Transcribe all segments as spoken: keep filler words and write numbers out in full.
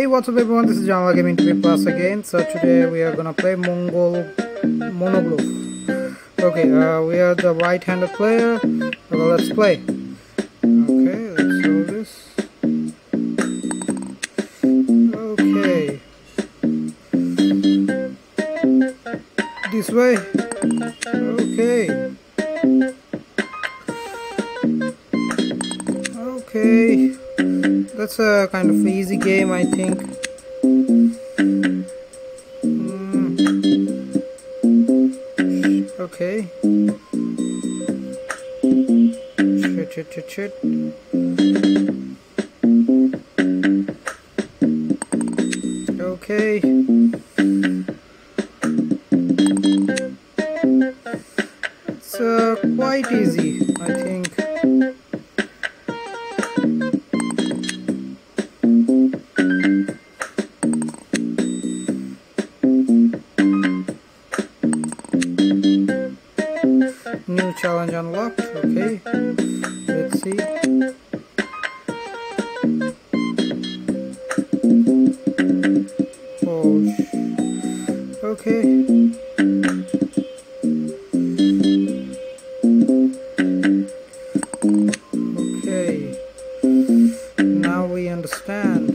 what's up everyone, this is Java Gaming T V Plus again. So today we are gonna play Mongol Monogolf. Okay, uh, we are the right-handed player. Well, let's play. Okay, let's do this. Okay. This way. Okay. Okay. That's a kind of easy game, I think. Mm. Okay. Shit, shit, shit, shit. Okay. It's uh, quite easy, I think. New challenge unlocked. Okay, let's see. Oh, okay. Okay, now we understand.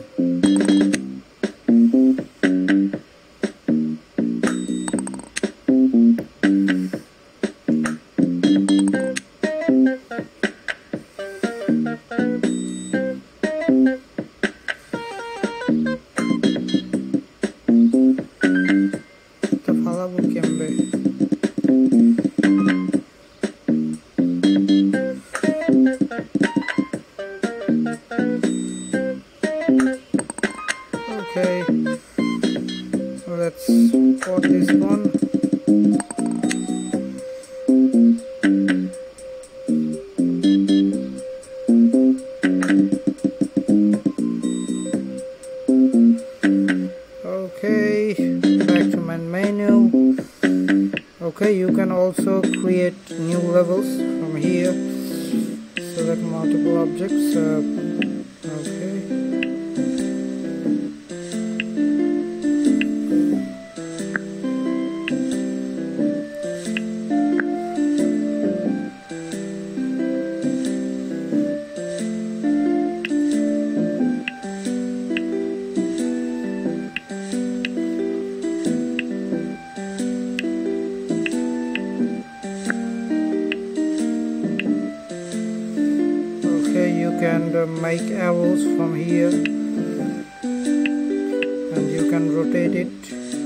Okay, so let's put this one. Okay, back to main menu. Okay, you can also create new levels from here. Select multiple objects. Uh, okay. You can uh, make arrows from here and you can rotate it.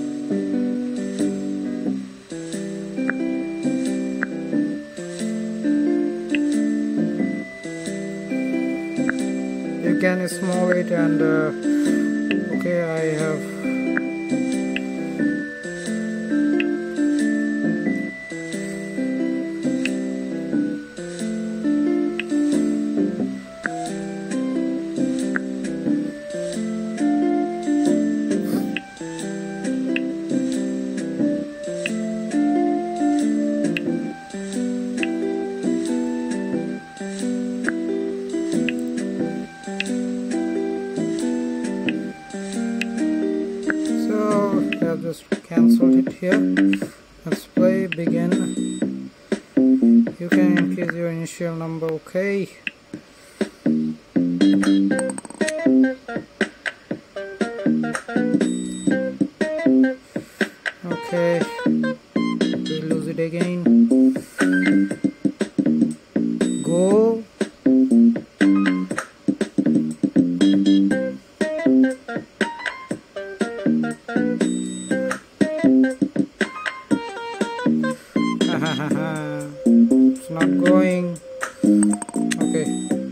You can small it and uh, okay, I have I've just cancelled it here. Let's play, begin. You can increase your initial number. Okay. Okay, we lose it again. Go. It's not going. Okay.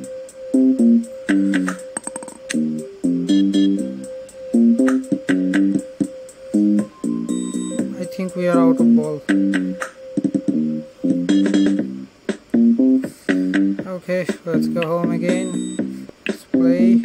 I think we are out of ball. Okay, let's go home again. Let's play.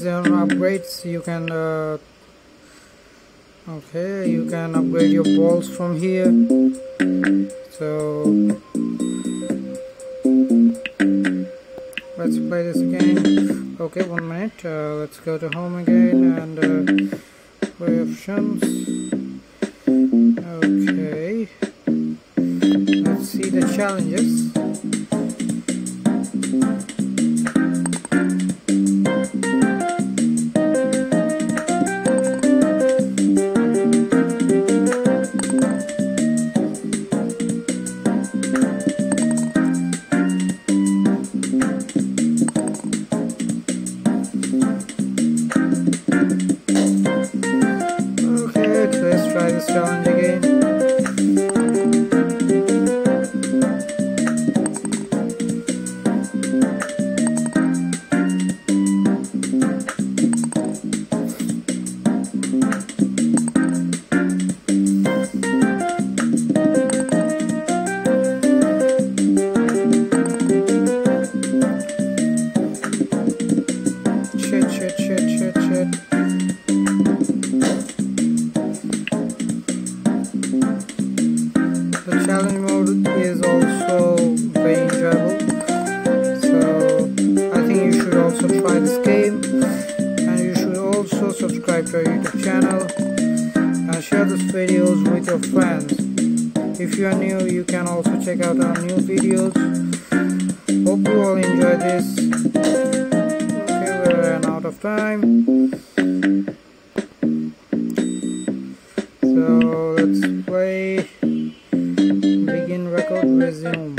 is on upgrades. You can uh, okay, you can upgrade your balls from here. So let's play this again. Okay, one minute. Uh, let's go to home again and uh, play options. Okay, let's see the challenges. Challenge again. Shit, shit, shit, shit, shit. The challenge mode is also very enjoyable, so I think you should also try this game, and you should also subscribe to our YouTube channel and share these videos with your friends. If you are new, you can also check out our new videos. Hope you all enjoy this. Okay, we ran out of time, so let's play. Begin record, resume.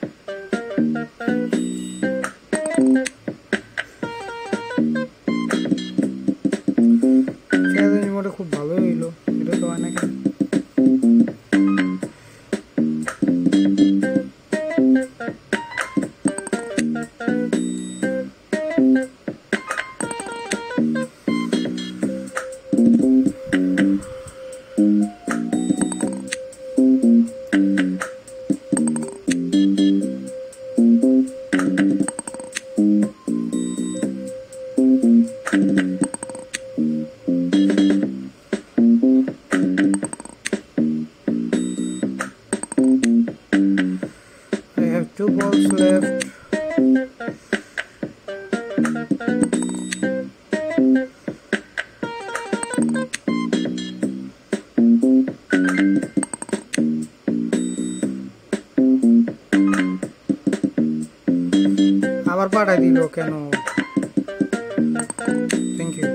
Challenge মোডে খুব ভালো হইলো, এটা তো হয় না কেন? Two balls left. আবার পাঠাই দিল কেন? Thank you.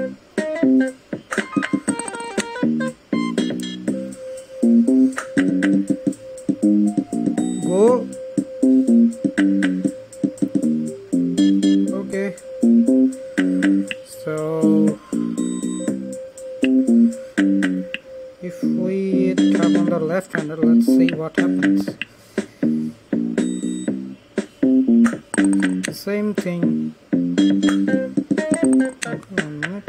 Go. Okay, so if we tap on the left hander, let's see what happens. The same thing. Okay, one minute.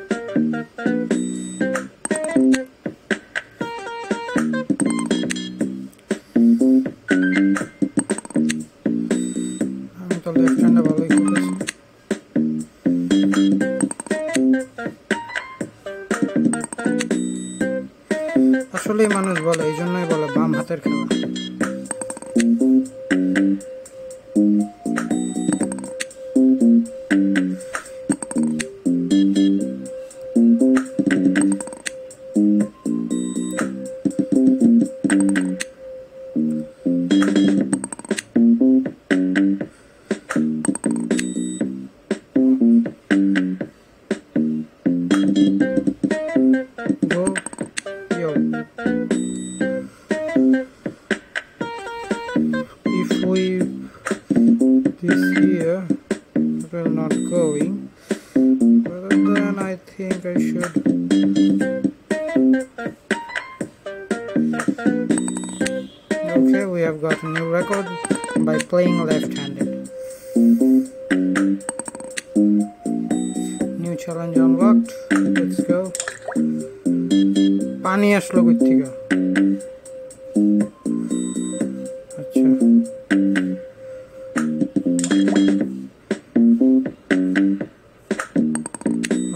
আমি তো লেফট হ্যান্ডে ভালোই করতেছি। আসলেই মানুষ বলে, এই জন্যই বলে বাম হাতের খেলা। Go, yo. If we this here will not going, but then I think I should. Okay, we have got a new record by playing left-handed. New challenge unlocked. Let's go. পানি আসলো কই থেকে? আচ্ছা,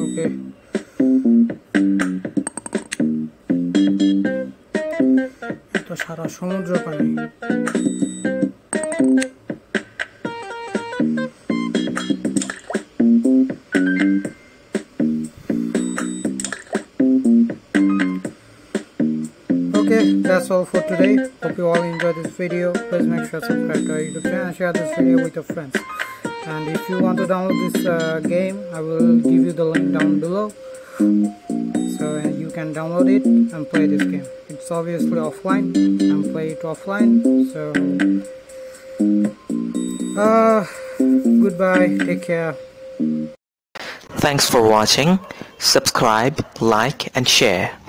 Okay. তো সারা সমুদ্র পানি। Okay, that's all for today. Hope you all enjoyed this video. Please make sure to subscribe to our YouTube channel and share this video with your friends. And if you want to download this uh, game, I will give you the link down below, so and you can download it and play this game. It's obviously offline and play it offline. So uh goodbye, take care. Thanks for watching. Subscribe, like and share.